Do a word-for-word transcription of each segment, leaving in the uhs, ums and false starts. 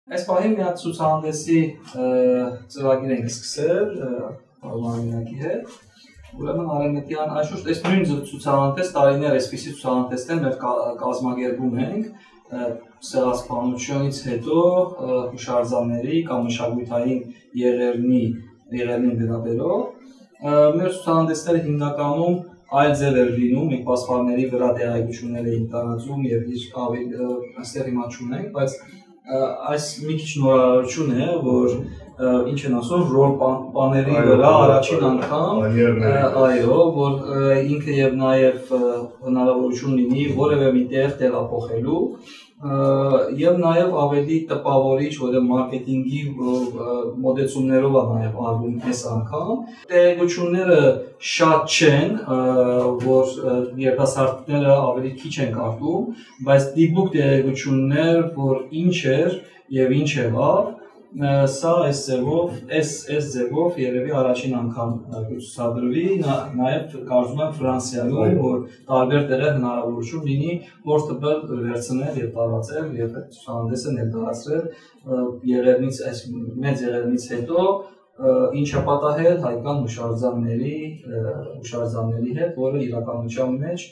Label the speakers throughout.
Speaker 1: Այս պահին մի հատ ցուցահանդեսի ծրագիր ենք սկսել Արմենիակի հետ։ Ուրեմն Արևմտյան այշուշտ այս նույն ցուցահանդես տարիներ այսպիսի ցուցահանդեսներ մեր կազմակերպում ենք սեղասպանությունից հետո հուշարձանների կամ մշակութային եղերնի եղերնին վերաբերող մեր ցուցահանդեսները հիմնականում այլ ձև էր լինում, մենք պասպարների վրա տեղեկություններ էինք տարածում եւ այստեղ հիմա չունենք, բայց այս մի քիչ նորարարություն է, որ ինչ են ասում, ռոլ պաների վրա առաջին անգամ, այո, որ ինքը եւ նաեւ հնարավորություն լինի որևէ մի տեղ տեղափոխելու եւ նաեւ ավելի տպավորիչ, որը մարքեթինգի մոդեցումներով է նաեւ արվում այս անգամ։ Տեղեկությունները շատ չեն, որ երիտասարդները ավելի քիչ են կարդում, բայց դիպուկ տեղեկություններ, որ ինչ էր եւ ինչ եղավ, սա այս ձևով, այս այս ձևով երևի առաջին անգամ կցուցադրվի, նաև կարծում եմ Ֆրանսիայում, որ տարբեր տեղեր հնարավորություն լինի որտեղ վերցնել եւ տարածել եւ ցուցահանդեսը ներկայացրել եղերնից այս մեծ եղերնից հետո ինչա պատահել հայկական հուշարձանների հուշարձանների հետ, որը իրականության մեջ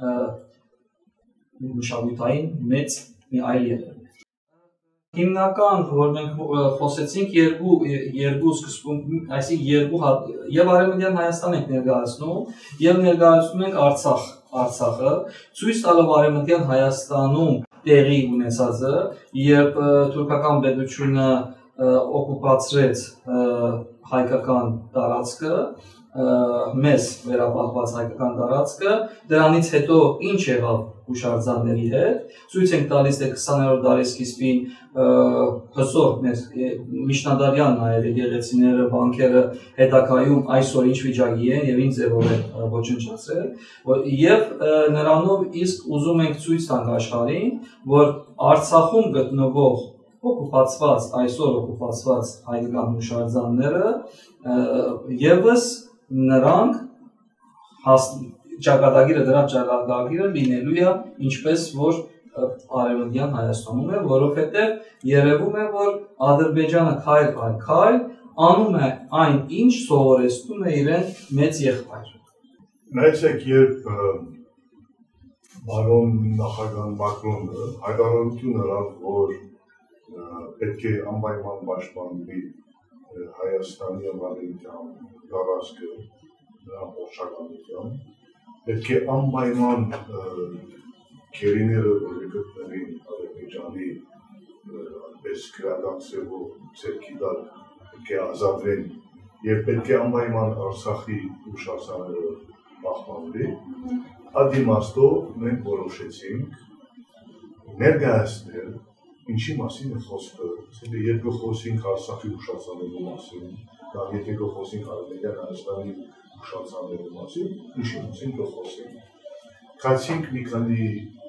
Speaker 1: մշակութային մեծ մի այլ եղերն է։ Հիմնական, որ մենք խոսեցինք երկու երկու սկզբում, այսինքն երկու եւ Արևմտյան Հայաստան ենք ներկայացնում եւ ներկայացնում ենք Արցախ, Արցախը, ցույց տալով Արևմտյան Հայաստանում տեղի ունեցածը, երբ թուրքական պետությունը օկուպացրեց հայկական տարածքը, մեզ վերապահված հայկական տարածքը, դրանից հետո ինչ եղավ հուշարձանների հետ, ցույց ենք տալիս թե քսաներորդ դարի սկիզբին հզոր մեր միջնադարյան նաև եկեղեցիները, բանկերը հետագայում այսօր ինչ վիճակի են եւ ինչ ձևով են ոչնչացրել, եւ նրանով իսկ ուզում ենք ցույց տանք աշխարհին, որ Արցախում գտնվող օկուպացված, այսօր օկուպացված հայկական հուշարձանները եւս նրանք ճակատագիրը դրանց ճակատագիրը լինելու է ինչպես որ Արևմտյան Հայաստանում է, որովհետև երևում է, որ Ադրբեջանը քայլ առ քայլ անում է այն, ինչ սովորեցնում է իրեն մեծ եղբայրը։
Speaker 2: Նայեցեք, երբ բարոն նախագահ Մակրոնը հայտարարություն արավ, որ պետք է անպայման պաշտպանվի Հայաստանի եւ Արևմտյան տարածքը ամբողջականությամբ, պետք է անպայման քերիները, որ գտնվին Ադրբեջանի այնպես քրական ծևով ցերքի տակ, պետք է ազատվեն եւ պետք է անպայման Արցախի հուշարձանները պահպանվի։ Այդ իմաստով մենք որոշեցինք ներկայացնել ինչի մասին է խոսքը, եթե երբ խոսենք Արցախի հուշարձանների մասին, կամ եթե խոսենք Արևմտյան Հայաստանի հուշարձանների մասին, ինչի մասին խոսենք։ Քացինք մի քանի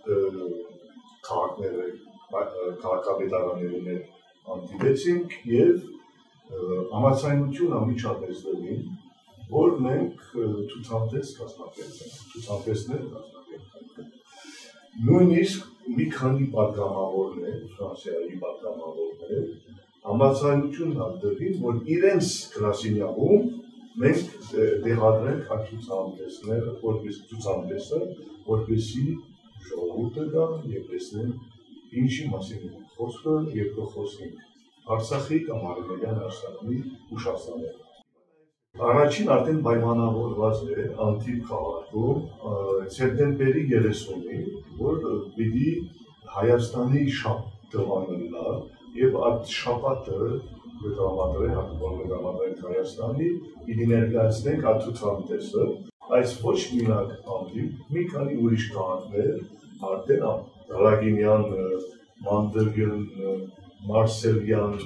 Speaker 2: քաղաքները, քաղաքապետարանների հետ հանդիպեցինք եւ համաձայնություն անմիջապես դրին, որ մենք ցուցահանդես կազմակերպենք, ցուցահանդեսներ կազմակերպենք։ Նույնիսկ մի քանի պատգամավորներ, Ֆրանսիայի պատգամավորներ, համաձայնություն հանդիպին, որ իրենց գրասենյակում մենք տեղադրենք այդ ցուցահանդեսները, որպես ցուցահանդեսը, որպեսզի ժողովուրդը գա եւ տեսնեն ինչի մասին է խոսքը եւ կխոսենք Արցախի կամ Արևմտյան Հայաստանի հուշարձանները։ Առաջին արդեն պայմանավորված է Անտիպ քաղաքում սեպտեմբերի երեսունին, որ պիտի Հայաստանի շաբաթ տվանելա եւ այդ շաբաթը դրամատրի հատուկ Հայաստանի պիտի ներկայացնենք այդ ցուցահանդեսը, այս ոչ միակ Անտիպ, մի քանի ուրիշ քաղաքներ, արդեն Ռագինյան, Մանտերգեն, Մարսելյան,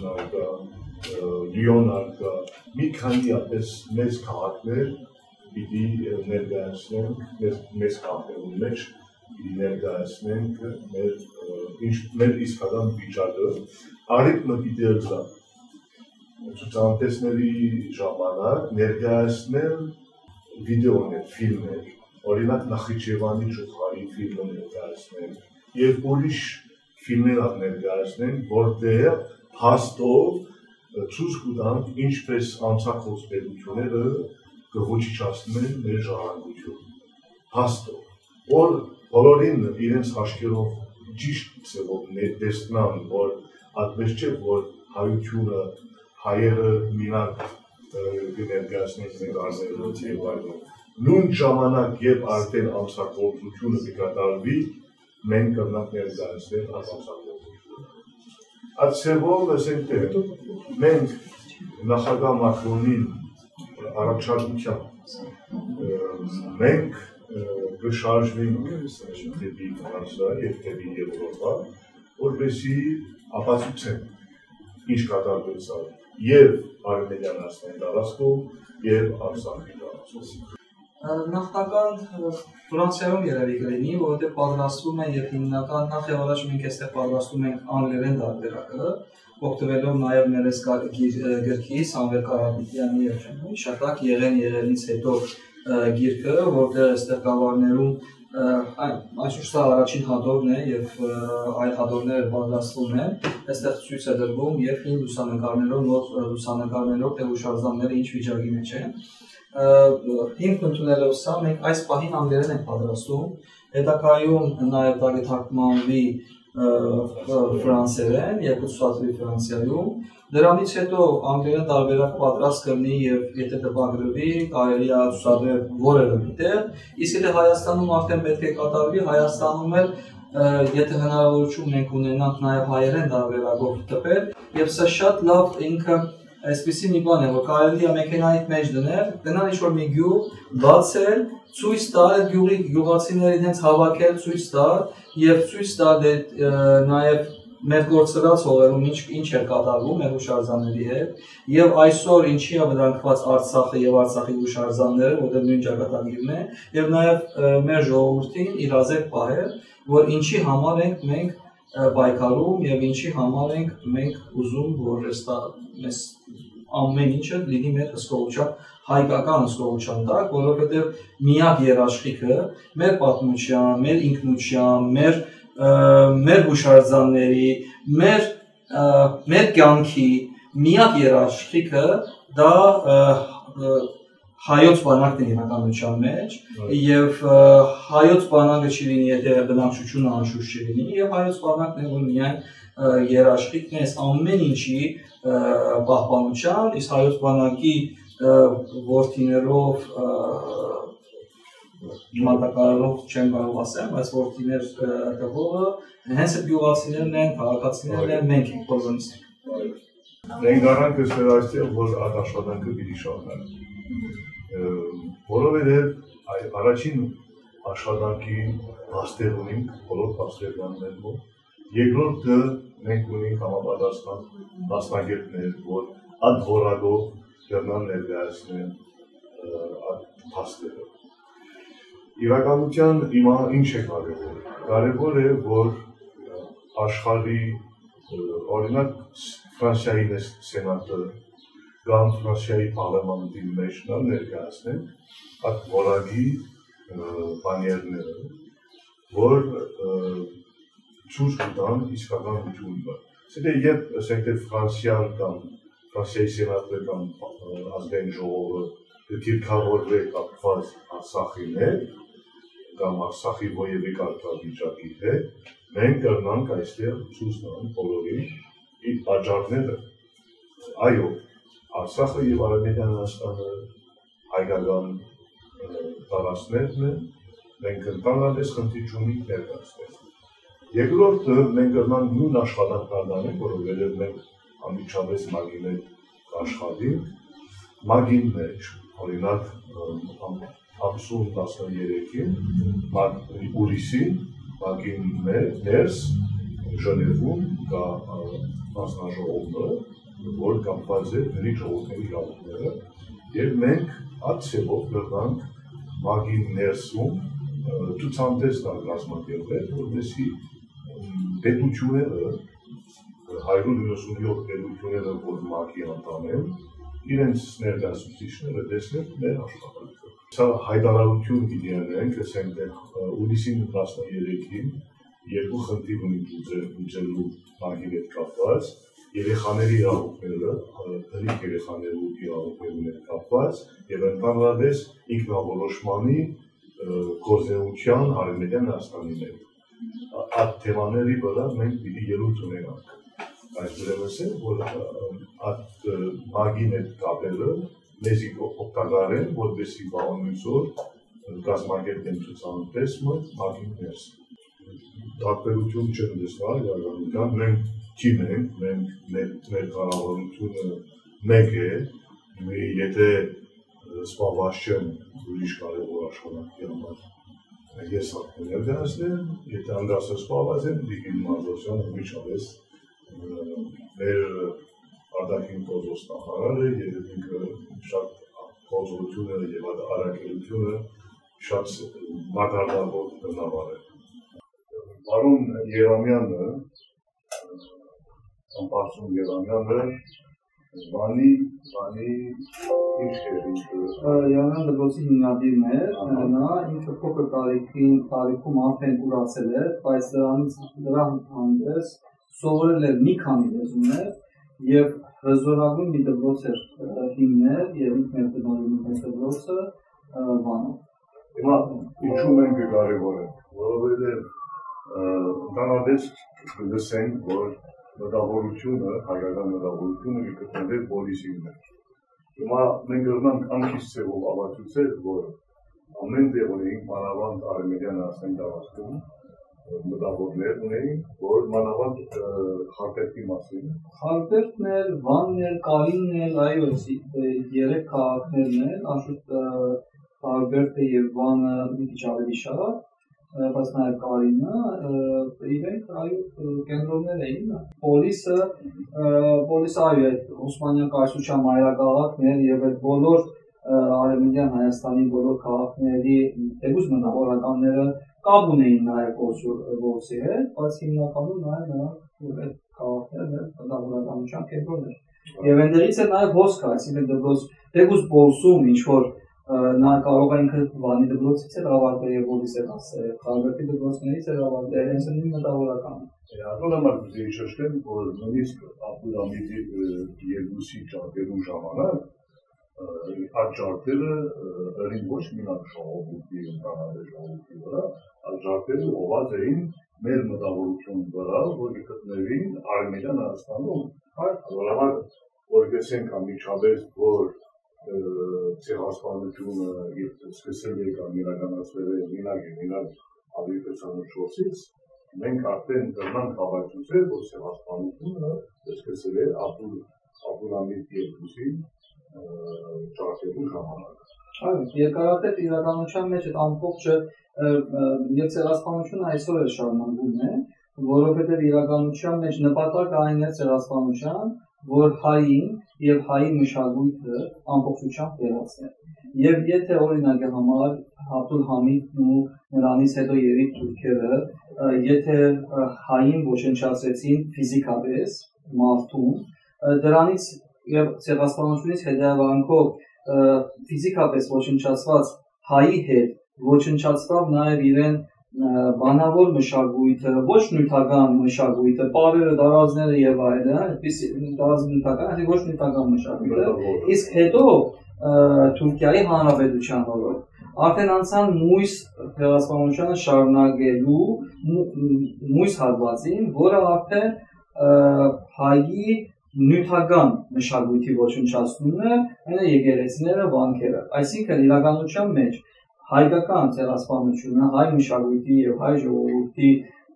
Speaker 2: Լիոն արկա, մի քանի ապես մեծ քաղաքներ պիտի ներկայացնենք, մեծ քաղաքներում մեջ պիտի ներկայացնենք մեր իսկական վիճակը, առիթը պիտի ըլզա ցուցահանդեսների ժամանակ ներկայացնել վիդեոներ, ֆիլմեր, օրինակ Նախիջևանի Ջուխարի ֆիլմը ներկայացնել եւ ուրիշ ֆիլմեր ներկայացնել, որտեղ հաստով ցույց կտանք ինչպես անցախոս պետությունները կոչիչացնեն մեր ժառանգությունը հաստով որ բոլորին իրենց հաշկերով ճիշտ ծավալ տեսնան որ այդպես չէ որ հայությունը հայերը մինակ կներկայացնեն մեր արժեքները եւ այլն նույն ժամանակ երբ արդեն ամսակողությունը կկատարվի մենք կնանք ներկայացնել ամսակողությունը այդ ծավալը ասենք թե մենք նախագահ Մակրոնին առաջարկությամբ մենք կշարժվենք դեպի Ֆրանսիա եւ դեպի Եվրոպա որպեսզի ապացուցենք ինչ կատարվեց եւ Արմենիան ասեն տարածքում եւ Արցախի տարածքում
Speaker 1: Նախնական Ֆրանսիայում երևի կլինի, որովհետև պատրաստվում են եւ հիմնական նախ եւ առաջ մենք այստեղ պատրաստում ենք անգլերեն տարբերակը, օգտվելով նաեւ մեր այս գրքի Սամվել Կարապետյանի եւ Շատակ եղեն եղելից հետո գիրքը, որտեղ այստեղ գավառներում այսօր սա առաջին հատորն է եւ այլ հատորները պատրաստվում են, այստեղ ցույց է դրվում եւ հին լուսանկարներով, նոր լուսանկարներով թե հուշարձանները ինչ վիճակի մեջ են Հիմք ընդունելով սա, մենք այս պահին անգլերեն ենք պատրաստում, հետագայում նաև դա կթարգմանվի ֆրանսերեն եւ կցուցադրվի Ֆրանսիայում, դրանից հետո անգլերեն տարբերակ պատրաստ կլինի եւ եթե տպագրվի, կարելի է ցուցադրել որևէ միտեղ, իսկ եթե Հայաստանում արդեն պետք է կատարվի, Հայաստանում էլ եթե հնարավորություն մենք ունենանք նաև հայերեն տարբերակով տպել եւ սա շատ լավ ինքը Այսպիսի մի բան է, որ կարելի է մեքենայի մեջ դնել, գնալ ինչ-որ մի գյուղ, բացել, ցույց տալ, այդ գյուղի գյուղացիներին հենց հավաքել, ցույց տալ եւ ցույց տալ նաեւ մեր գործած հողերում ինչ ինչ է կատարվում մեր հուշարձանների հետ եւ այսօր ինչի է վտանգված Արցախը եւ Արցախի հուշարձանները, որտեղ նույն ճակատագիրն է եւ նաեւ մեր ժողովրդին իրազեկ պահել, որ ինչի համար ենք մենք պայքարում եւ ինչի համար ենք մենք ուզում որ այս ամեն ինչը լինի մեր հսկողության հայկական հսկողության տակ, որովհետեւ միակ երաշխիքը մեր պատմության, մեր ինքնության, մեր մեր հուշարձանների, մեր մեր կյանքի միակ երաշխիքը դա հայոց բանակն է իրականության մեջ եւ հայոց բանակը չի լինի եթե բնակչությունը անշուշտ չի լինի եւ հայոց բանակն է որ միայն երաշխիքն է այս ամեն ինչի պահպանության իսկ հայոց բանակի որդիներով մատակարարող չեմ կարող ասեմ բայց որդիներ տվողը հենց այդ գյուղացիներն են քաղաքացիներն են մենք ենք բոլորից
Speaker 2: մենք առանց ասել այստեղ որ աշխատանքը պիտի շարունակվի որովհետև առաջին աշխատանքի հաստեղ ունենք բոլոր փաստերներում երկրորդը մենք ունենք համապատասխան մասնագետներ որ այդ որակով կրնան ներկայացնեն այդ փաստերը իրականության հիմա ինչ է կարևոր կարևոր է որ աշխարհի օրինակ Ֆրանսիայի սենատը կամ Ֆրանսիայի պարլամենտի մեջ ներկայացնեն այդ որակի բաներները, որ ցույց կտան իսկական հնչյունը։ Սա երբ ասենք թե Ֆրանսիան կամ Ֆրանսիայի սենատը կամ ազգային ժողովը դիրքավորվի կապված Արցախի հետ կամ Արցախի ովևէ կարգավիճակի հետ, մենք կրնանք այստեղ ցույց տալ բոլորին իր պատճառները։ Այո, Արցախը եւ Արմենիան Հայաստանը հայկական տարածքներն են, մենք ընդհանրապես խնդիր չունենք ներկայացնել։ Երկրորդը մենք կրնանք նույն աշխատանքներն, որովհետեւ մենք անմիջապես մագի մեջ աշխատենք, մագի մեջ, օրինակ ամսուն տասներեքին, ուրիսին, մագի ներս Ժնևում կա մասնաժողովը, որ կապված է դրի ժողովների իրավունքները, եւ մենք այդ ցեվով կրնանք մագի ներսում ցուցանտես տալ կազմակերպել, որովհետեւ պետությունները հայրեն յոթ պետությունները որ մագի անդամ են, իրենց ներկայացուցիչները տեսնեն մեր աշխատանքը։ Սա հայտարարություն պիտի անենք, ասենք ուրիսին տասներեքին երկու խնդիր ունենք լուծելու մագի հետ կապված, երեխաների իրավունքները, հնիկ երեխաների իրավունքների հետ կապված եւ ընդհանրապես ինքնավորոշմանի գործունեության Արևմտյան Հայաստանի մեջ։ Այդ թեմաների վրա մենք պիտի ելույթ ունենանք։ Այս ուրեմն է, որ այդ մագին հետ կապելը մեզ օգտակար են, որպեսզի բանությունով կազմակերպեն ցուցանիշը մագին ներս։ Տարբերություն չեն դեսնալ, իրականության մենք թիմ ենք, մենք մեր կառավարությունը մեկ է, եթե սպառված չեն ուրիշ կարևոր աշխատանքի համար ես հատկում ներկայացնեմ, եթե անդրասը սպառված են, դիգին Մարզոսյանը միջավես մեր արտաքին գործոս նախարարը եւ ինքը շատ գործողությունը եւ արագությունը շատ մարտահրավեր բնավոր է։ Պարոն Երամյանը, Ամբարձում Երամյանը, բանի, բանի ինչ էր ինքը։
Speaker 1: Երամյան դպրոցի հիմնադիրն է, նա ինքը փոքր տարիքում արդեն կուրացել է, բայց դրանից դրա հանդերձ սովորել է մի քանի լեզուներ եւ հզորագույն մի դպրոց էր հիմնել եւ ինքն էր տնօրինում այս դպրոցը Վանում։
Speaker 2: Հիմա ինչու մենք կարևոր ենք, որովհետեւ ընդհանրապես լսենք, որ մտավորությունը, հայկական մտավորությունը գտնվում է պոլիսի մեջ։ Հիմա մենք գտնանք անքից ծևով ավարտուցել, որ ամեն տեղ ունեինք մանավանդ Արևմտյան Հայաստանի տարածքում մտավորներ ունեին, որ մանավանդ Խարպերտի մասին։
Speaker 1: Խարպերտն էր, Վանն էր, Կարինն էր, այո, երեք քաղաքներն են, անշուշտ Խարպերտը եւ Վանը մի քիչ ավելի շատ, բայց նաև Կարինը, իրենք այո կենտրոններ էին։ Պոլիսը, պոլիսը այո այդ Օսմանյան կայսրության մայրաքաղաքն էր եւ այդ բոլոր Արևմտյան Հայաստանի բոլոր քաղաքների թեկուզ մտավորականները կապ ունեին նաև գործի հետ, բայց հիմնականում նաև նրանք այդ քաղաքներն մտավորականության կենտրոններ։ Եվ այնտեղից է նաև հոսքը, այսինքն դպրոց թեկուզ Բոլսում ինչ որ նա կարող է ինքը Վանի դպրոցից էր ավարտել եւ Բոլիս էր ասել, Խարպերտի դպրոցներից էր ավարտել, հենց նույն մտավորական։
Speaker 2: Ահա համար դժի շեշտեմ, որ նույնիսկ Աբդուլհամիդի երկուսի ճարտերու ժամանակ այդ ճարտերը ըրին ոչ մինակ ժողովրդի ընդհանրապես ժողովրդի վրա, այդ ճարտերը ուղղված էին մեր մտավորություն վրա, որ գտնվին Արևմտյան Հայաստանում, որովհետեւ որգեսենք ամիջապես որ ցեղասպանությունը սկսել է կամ իրականացվել է մինակ է մինակ ավելի քսանուչից մենք արդեն դրան հավաքվել որ ցեղասպանությունը սկսել է Աբդուլհամիդ երկուսի ճարտերու ժամանակ։
Speaker 1: Այո, երկարատև իրականության մեջ այդ ամբողջը եւ ցեղասպանությունը այսօր էլ շարունակվում է, որովհետեւ իրականության մեջ նպատակը այն է ցեղասպանության, որ հային եւ հայի մշակույթը ամբողջությամբ վերացնել։ Եվ եթե օրինակի համար Աբդուլհամիդն ու նրանից հետո երեք թուրքերը, եթե հային ոչնչացրեցին ֆիզիկապես մարդուն, դրանից եւ ցեղասպանությունից հետևանքով ֆիզիկապես ոչնչացված հայի հետ ոչնչացավ նաեւ իրեն բանավոր մշակույթը, ոչ նյութական մշակույթը, պարերը, դարազները եւ այլն, այդպես դարազը նյութական, այլ ոչ նյութական մշակույթը։ Իսկ հետո Թուրքիայի Հանրապետության օրոք արդեն անցան մույս ցեղասպանությունը շարունակելու մույս հատվածին, որը արդեն հայի նյութական մշակույթի ոչնչացումն է, այն է եկեղեցիները, վանքերը։ Այսինքն իրականության մեջ հայկական ցեղասպանությունը, հայ մշակույթի եւ հայ ժողովրդի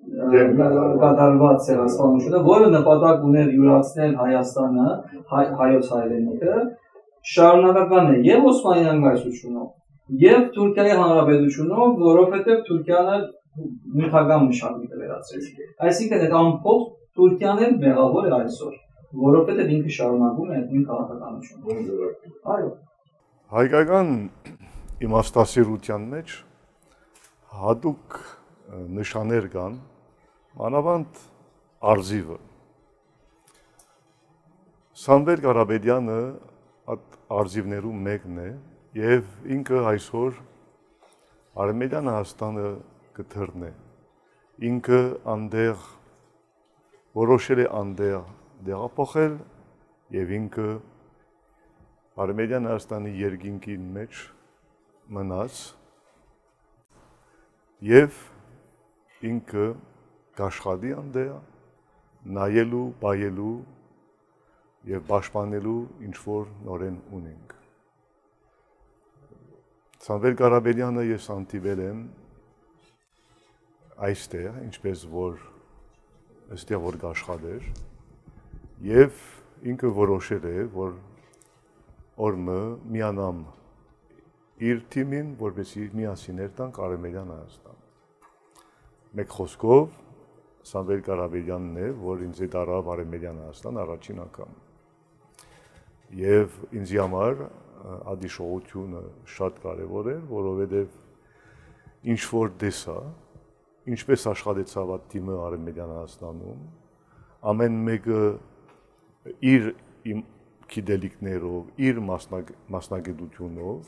Speaker 1: կատարված ցեղասպանությունը, որը նպատակ ուներ յուրացնել Հայաստանը, հայոց հայրենիքը, շարունակական է եւ Օսմանյան կայսրությունով, եւ Թուրքիայի Հանրապետությունով, որովհետեւ Թուրքիան նյութական մշակույթ է վերացրել։ Այսինքն այդ ամբողջ Թուրքիան էլ մեղավոր է այսօր, որովհետեւ ինքը շարունակում է նույն քաղաքականությունը։ Այո։
Speaker 2: Հայկական իմաստասիրության մեջ հատուկ նշաններ կան, մանավանդ արզիվը։ Սամվել Ղարաբեդյանը այդ արզիվներում մեկն է եւ ինքը այսօր Արևմտյան Հայաստանը կթռն է։ Ինքը անդեղ որոշել է անդեղ դեղափոխել եւ ինքը Արմենիան Հայաստանի երկինքի մեջ մնաց եւ ինքը կաշխատի անդեա նայելու, բայելու եւ պաշտպանելու ինչ որ նորեն ունենք։ Սամվել Ղարաբելյանը ես հանդիպել եմ այստեղ, ինչպես որ այստեղ որ կաշխատեր եւ ինքը որոշել է, որ օրը միանամ իր թիմին, որպեսզի միասին երթանք Արմենիան Հայաստան։ Մեկ խոսքով Սամվել Ղարաբելյանն է, որ ինձ հետ արավ Արմենիան Հայաստան առաջին անգամ։ Եվ ինձ համար ադիշողությունը շատ կարևոր էր, որովհետև ինչ որ տեսա, ինչպես աշխատեցավ այդ թիմը Արմենիան Հայաստանում, ամեն մեկը իր գիտելիքներով, իր մասնագիտությունով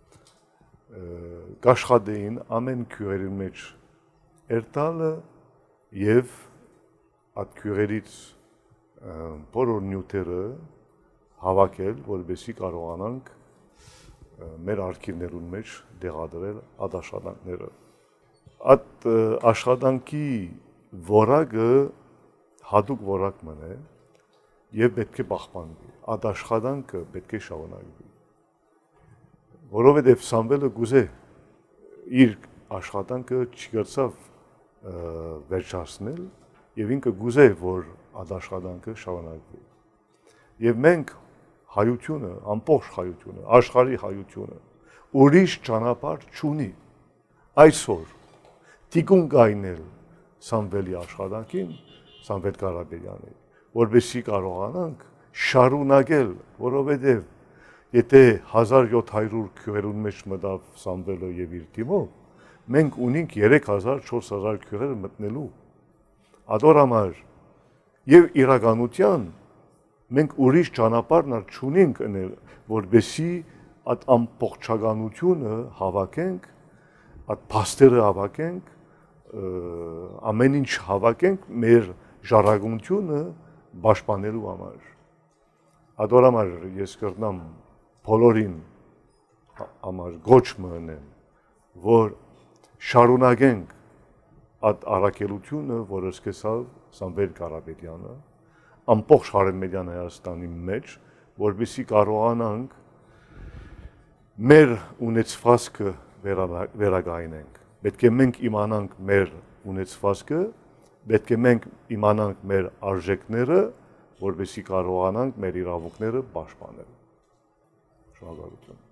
Speaker 2: կաշխատեին ամեն քյուրերի մեջ երթալը եւ այդ քյուրերից բոլոր նյութերը հավաքել, որովհետեւ կարողանանք մեր արխիվներուն մեջ դեղադրել այդ աշխատանքները։ Այդ աշխատանքի որակը հատուկ որակ մնա եւ պետք է պահպանվի։ Այդ աշխատանքը պետք է շարունակվի։ Որովհետեւ Սամվելը գուզե իր աշխատանքը չգրցավ վերջացնել եւ ինքը գուզե որ այդ աշխատանքը շարունակվի։ Եվ մենք հայությունը, ամբողջ հայությունը, աշխարհի հայությունը ուրիշ ճանապարհ չունի։ Այսօր թիկուն գայնել Սամվելի աշխատանքին, Սամվել Ղարաբելյանի, որպեսզի կարողանանք շարունակել, որովհետեւ եթե հազար յոթ հարյուր քյուրերուն մեջ մտավ Սամվելը եւ իր թիմը, մենք ունենք երեք հազար չորս հազար քյուրեր մտնելու։ Ադոր համար եւ իրականության մենք ուրիշ ճանապարհներ չունենք անել, որպեսզի այդ ամբողջականությունը հավաքենք, այդ փաստերը հավաքենք, ամեն ինչ հավաքենք մեր ժառանգությունը պաշտպանելու համար։ Ադոր համար ես կրնամ բոլորին համար գոչ մնեմ, որ շարունակենք այդ առաքելությունը, որը սկսավ Սամվել Ղարաբելյանը, ամբողջ Արմենիան Հայաստանի մեջ, որպեսզի կարողանանք մեր ունեցվածքը վերականգնենք։ Պետք է մենք իմանանք մեր ունեցվածքը, պետք է մենք իմանանք մեր արժեքները, որպեսզի կարողանանք մեր իրավունքները պաշտպանել։ Շնորհակալություն։